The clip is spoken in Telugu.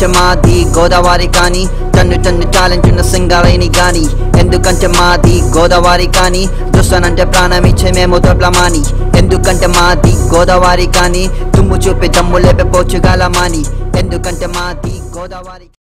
ఎందుకంటే మాది గోదావరి కానీ టన్ను టన్ను టాలెంట్ ఉన్న సింగరేణి గాని ఎందుకంటే మాది గోదావరి కానీ చూస్తానంటే ప్రాణం ఇచ్చే మేము దొడ్లమాని ఎందుకంటే మాది గోదావరి కానీ తుమ్ము చూపి దమ్ము లేపే పోర్చుగల మాని ఎందుకంటే మాది గోదావరి